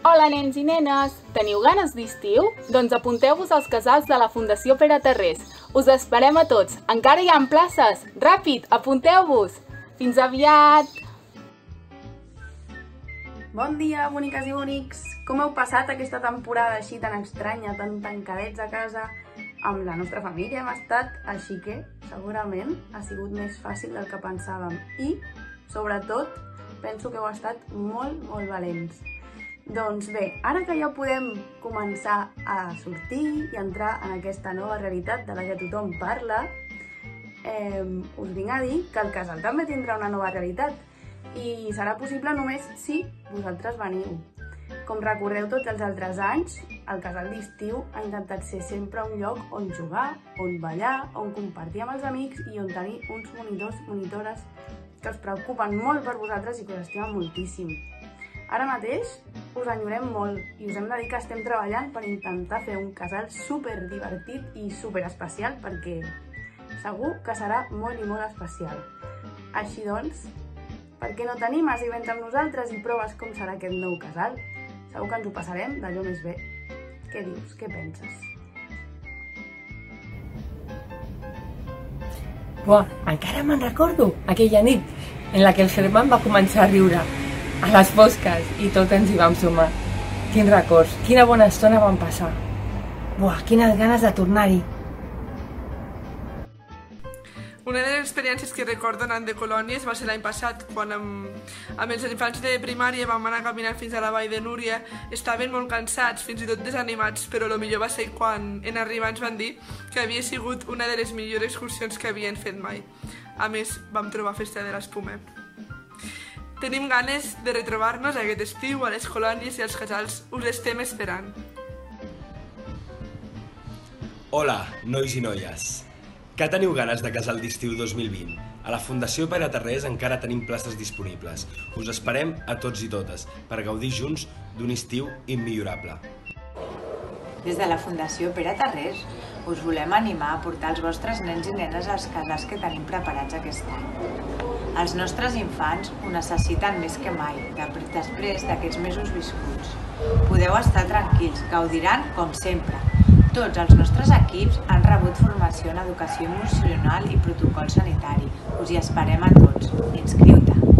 Hola nens i nenes! Teniu ganes d'estiu? Doncs apunteu-vos als casals de la Fundació Pere Tarrés. Us esperem a tots! Encara hi ha places! Ràpid, apunteu-vos! Fins aviat! Bon dia, boniques i bonics! Com heu passat aquesta temporada així tan estranya, tan tancadets a casa? Amb la nostra família hem estat, així que segurament ha sigut més fàcil del que pensàvem. I, sobretot, penso que heu estat molt valents. Doncs bé, ara que ja podem començar a sortir i entrar en aquesta nova realitat de la que tothom parla, us vinc a dir que el casal també tindrà una nova realitat i serà possible només si vosaltres veniu. Com recordeu tots els altres anys, el casal d'estiu ha intentat ser sempre un lloc on jugar, on ballar, on compartir amb els amics i on tenir uns monitors, monitores que us preocupen molt per vosaltres i que us estimen moltíssim. Ara mateix us enyorem molt i us hem de dir que estem treballant per intentar fer un casal super divertit i super especial perquè segur que serà molt i molt especial. Així doncs, per què no t'animes i vens amb nosaltres i proves com serà aquest nou casal? Segur que ens ho passarem d'allò més bé. Què dius? Què penses? Buah, encara me'n recordo aquella nit en la que el Germán va començar a riure a les fosques i tot ens hi vam sumar. Quins records, quina bona estona vam passar. Buah, quines ganes de tornar-hi. Una de les experiències que recordo anant de colònies va ser l'any passat, quan amb els infants de primària vam anar a caminar fins a la vall de Núria. Estaven molt cansats, fins i tot desanimats, però el millor va ser quan en arribar ens van dir que havia sigut una de les millors excursions que havien fet mai. A més, vam trobar Festa de l'Espuma. Tenim ganes de retrobar-nos aquest estiu a les colònies i als casals. Us estem esperant. Hola, nois i noies. Que teniu ganes de casal d'estiu 2020? A la Fundació Pere Tarrés encara tenim places disponibles. Us esperem a tots i totes per gaudir junts d'un estiu immillorable. Des de la Fundació Pere Tarrés us volem animar a portar els vostres nens i nenes als casals que tenim preparats aquest any. Els nostres infants ho necessiten més que mai, després d'aquests mesos viscuts. Podeu estar tranquils, gaudiran com sempre. Tots els nostres equips han rebut formació en educació emocional i protocol sanitari. Us hi esperem a tots. Inscriu-te!